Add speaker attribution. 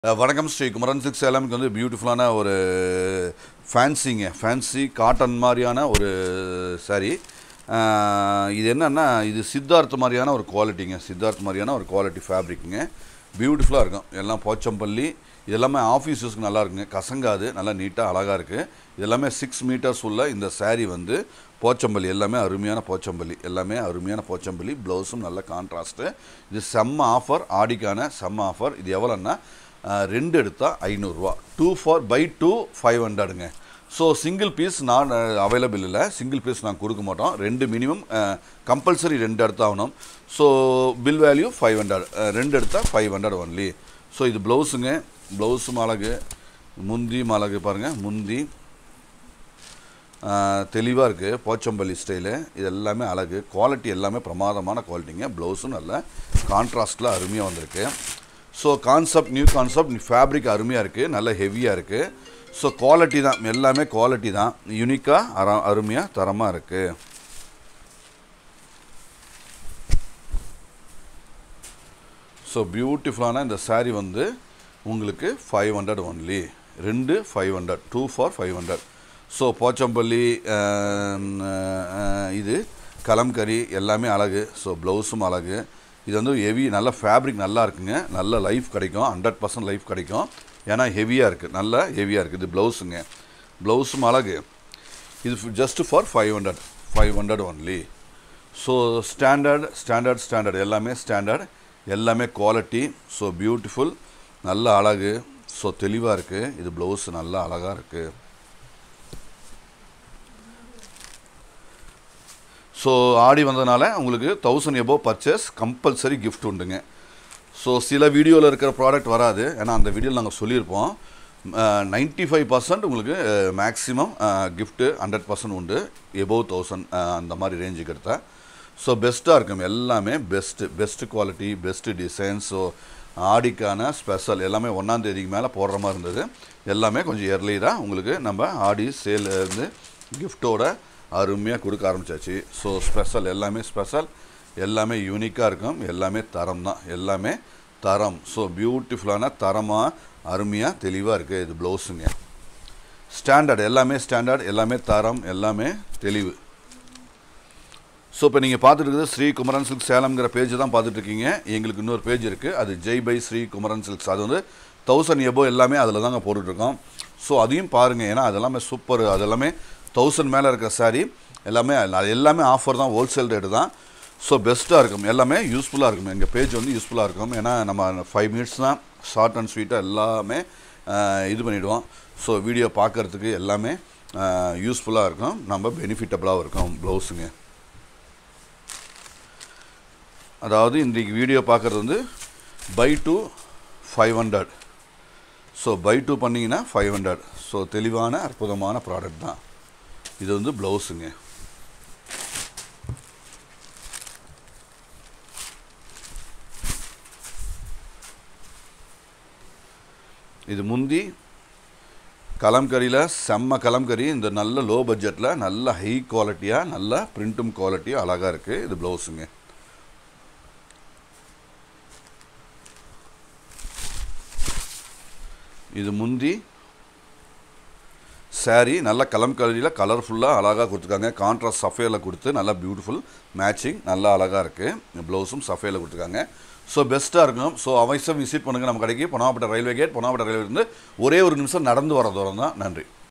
Speaker 1: வணக்கம் ஸ்ரீ குமரன் சில்க்ஸ் சேலமுக்கு வந்து பியூட்டிஃபுல்லான ஒரு ஃபேன்சி காட்டன் மாதிரியான ஒரு சாரீ. இது என்னன்னா இது சித்தார்த் மாதிரியான ஒரு குவாலிட்டிங்க, சித்தார்த் மாதிரியான ஒரு குவாலிட்டி ஃபேப்ரிக்குங்க. பியூட்டிஃபுல்லாக இருக்கும். எல்லாம் போச்சம்பள்ளி, இது எல்லாமே ஆஃபீஸ் யூஸ்க்கு நல்லா இருக்குங்க, கசங்காது, நல்லா நீட்டாக அழகாக இருக்குது. இது எல்லாமே 6 மீட்டர்ஸ் உள்ள இந்த சாரீ வந்து போச்சம்பள்ளி, எல்லாமே அருமையான போச்சம்பள்ளி. ப்ளவுஸும் நல்ல கான்ட்ராஸ்ட்டு. இது செம்ம ஆஃபர், ஆடிக்கான செம்ம ஆஃபர். இது எவ்வளோன்னா 2 எடுத்தால் 500 ரூபா. 2 ஃபார் பை 2 500ங்க. ஸோ சிங்கிள் பீஸ் நான் அவைலபிள் இல்லை, சிங்கிள் பீஸ் நான் கொடுக்க மாட்டோம். 2 மினிமம் கம்பல்சரி 2 எடுத்தாகணும். ஸோ பில் வேல்யூ 500, 2 எடுத்தால் 500 ஒன்லி. ஸோ இது ப்ளவுஸுங்க, ப்ளவுஸும் அழகு, முந்தியும் அழகு பாருங்கள், முந்தி தெளிவாக இருக்குது, போச்சம்பள்ளி ஸ்டைலு. இது எல்லாமே அழகு, குவாலிட்டி எல்லாமே பிரமாதமான குவாலிட்டிங்க. ப்ளவுஸும் நல்ல கான்ட்ராஸ்டில் அருமையாக வந்திருக்கு. ஸோ நியூ கான்செப்ட், ஃபேப்ரிக் அருமையாக இருக்குது, நல்ல ஹெவியாக இருக்குது. ஸோ குவாலிட்டி தான், எல்லாமே குவாலிட்டி தான், யூனிக்காக அருமையாக தரமாக இருக்குது. ஸோ பியூட்டிஃபுல்லான இந்த சாரீ வந்து உங்களுக்கு 500 ஒன்லி. 2 500, 2 ஃபார் 500. ஸோ போச்சம்பள்ளி, இது கலம்கரி எல்லாமே அழகு. ஸோ ப்ளவுஸும் அழகு. இது வந்து ஹெவி, நல்ல ஃபேப்ரிக் நல்லா இருக்குங்க, நல்ல லைஃப் கிடைக்கும், 100% லைஃப் கிடைக்கும். ஏன்னா ஹெவியாக இருக்குது, நல்லா ஹெவியாக இருக்குது. இது ப்ளவுஸுங்க, ப்ளவுஸும் அழகு. இது just for 500 only. So standard எல்லாமே ஸ்டாண்டர்ட், எல்லாமே குவாலிட்டி. ஸோ பியூட்டிஃபுல், நல்ல அழகு. ஸோ தெளிவாக இருக்குது. இது ப்ளவுஸ் நல்லா அழகாக இருக்குது. ஸோ ஆடி வந்ததுனால உங்களுக்கு 1000 above பர்ச்சேஸ் கம்பல்சரி கிஃப்ட் உண்டுங்க. ஸோ சில வீடியோவில் இருக்கிற ப்ராடக்ட் வராது, ஏன்னா அந்த வீடியோவில் நாங்கள் சொல்லியிருப்போம். 95% உங்களுக்கு மேக்ஸிமம் கிஃப்ட்டு 100% உண்டு, எபோவ் 1000 அந்த மாதிரி ரேஞ்சுக்கு எடுத்தால். ஸோ பெஸ்ட்டாக இருக்கும், எல்லாமே best quality, best design. So ஆடிக்கான ஸ்பெஷல் எல்லாமே 1ஆம் தேதிக்கு மேலே போடுற மாதிரி இருந்தது. எல்லாமே கொஞ்சம் இயர்லியராக உங்களுக்கு நம்ம ஆடி சேல்லேருந்து கிஃப்டோட அருமையாக கொடுக்க ஆரம்பித்தாச்சு. ஸோ ஸ்பெஷல், எல்லாமே யூனிக்காக இருக்கும், எல்லாமே தரம் தான், எல்லாமே தரம். ஸோ பியூட்டிஃபுல்லான தரமாக அருமையாக தெளிவாக இருக்குது. இது ப்ளவுஸுங்க, ஸ்டாண்டர்ட், எல்லாமே தரம், எல்லாமே தெளிவு. ஸோ இப்போ நீங்கள் பார்த்துட்டு ஸ்ரீ குமரன் சில்க்ஸ் சேலம்ங்கிற பேஜ் தான் பார்த்துட்ருக்கீங்க. எங்களுக்கு இன்னொரு பேஜ் இருக்குது, அது ஜெய் பை ஸ்ரீ குமரன் சில்க்ஸ். அது வந்து 1000 above எல்லாமே அதில் தாங்க போட்டுட்ருக்கோம். ஸோ அதையும் பாருங்கள், ஏன்னா அதெல்லாமே சூப்பர். அதெல்லாமே 1000 மேலே இருக்கிற சாரீ எல்லாமே ஆஃபர் தான், ஹோல்சேல் ரேட்டு தான். ஸோ பெஸ்ட்டாக இருக்கும், எல்லாமே யூஸ்ஃபுல்லாக இருக்கும். எங்கள் பேஜ் வந்து யூஸ்ஃபுல்லாக இருக்கும், ஏன்னா நம்ம 5 மினிட்ஸ் தான், ஷார்ட் அண்ட் ஸ்வீட்டாக எல்லாமே இது பண்ணிவிடுவோம். ஸோ வீடியோ பார்க்குறதுக்கு எல்லாமே யூஸ்ஃபுல்லாக இருக்கும், நம்ம பெனிஃபிட்டபுளாகவும் இருக்கும். ப்ளவுஸுங்க, அதாவது இன்றைக்கி வீடியோ பார்க்குறது வந்து பை 2 500. ஸோ பை 2 பண்ணிங்கன்னா 500. ஸோ தெளிவான அற்புதமான ப்ராடக்ட் தான். இது வந்து ப்ளவுஸுங்க. இது முந்தி கலம்கரியில் செம்ம கலம்கரி. இந்த நல்ல லோ பட்ஜெட்டில் நல்ல ஹை குவாலிட்டியாக, நல்ல பிரிண்ட்டும் குவாலிட்டியாக அழகாக இருக்குது. இது ப்ளவுஸுங்க. இது முந்தி சாரீ நல்ல கலம்கரியில் கலர்ஃபுல்லாக அழகாக கொடுத்துருக்காங்க. கான்ட்ராஸ்ட் சஃபேரில் கொடுத்து நல்லா பியூட்டிஃபுல் மேட்சிங், நல்லா அழகாக இருக்குது. ப்ளவுஸும் சஃபேரில் கொடுத்துருக்காங்க. ஸோ பெஸ்ட்டாக இருக்கும். ஸோ அவசியம் விசிட் பண்ணுங்கள் நம்ம கடைக்கு. Ponnammapettai railway gate, Ponnammapettai railway இருந்து ஒரே ஒரு நிமிஷம் நடந்து வர தூரம் தான். நன்றி.